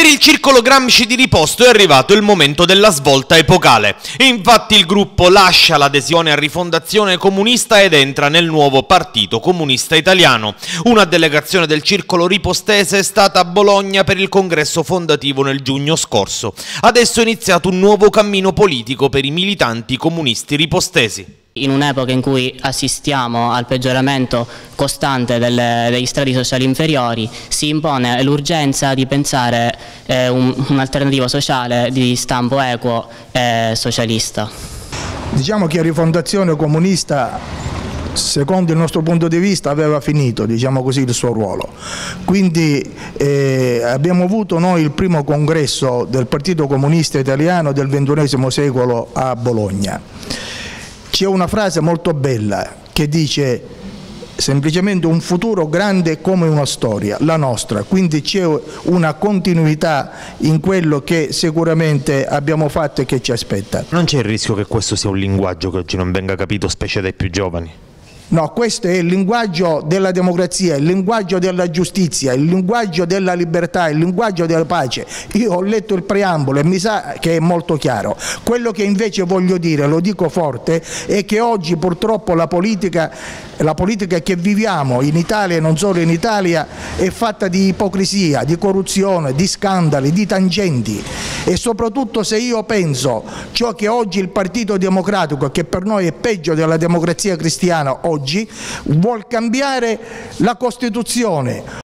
Per il circolo Gramsci di Riposto è arrivato il momento della svolta epocale. Infatti il gruppo lascia l'adesione a Rifondazione Comunista ed entra nel nuovo Partito Comunista Italiano. Una delegazione del circolo ripostese è stata a Bologna per il congresso fondativo nel giugno scorso. Adesso è iniziato un nuovo cammino politico per i militanti comunisti ripostesi. In un'epoca in cui assistiamo al peggioramento costante degli strati sociali inferiori, si impone l'urgenza di pensare un'alternativa sociale di stampo equo e socialista. Diciamo che Rifondazione Comunista, secondo il nostro punto di vista, aveva finito, diciamo così, il suo ruolo. Quindi abbiamo avuto noi il primo congresso del Partito Comunista Italiano del XXI secolo a Bologna. C'è una frase molto bella che dice semplicemente un futuro grande come una storia, la nostra, quindi c'è una continuità in quello che sicuramente abbiamo fatto e che ci aspetta. Non c'è il rischio che questo sia un linguaggio che oggi non venga capito, specie dai più giovani? No, questo è il linguaggio della democrazia, il linguaggio della giustizia, il linguaggio della libertà, il linguaggio della pace. Io ho letto il preambolo e mi sa che è molto chiaro. Quello che invece voglio dire, lo dico forte, è che oggi purtroppo la politica che viviamo in Italia e non solo in Italia è fatta di ipocrisia, di corruzione, di scandali, di tangenti, e soprattutto se io penso ciò che oggi il Partito Democratico, che per noi è peggio della democrazia cristiana oggi, vuol cambiare la Costituzione.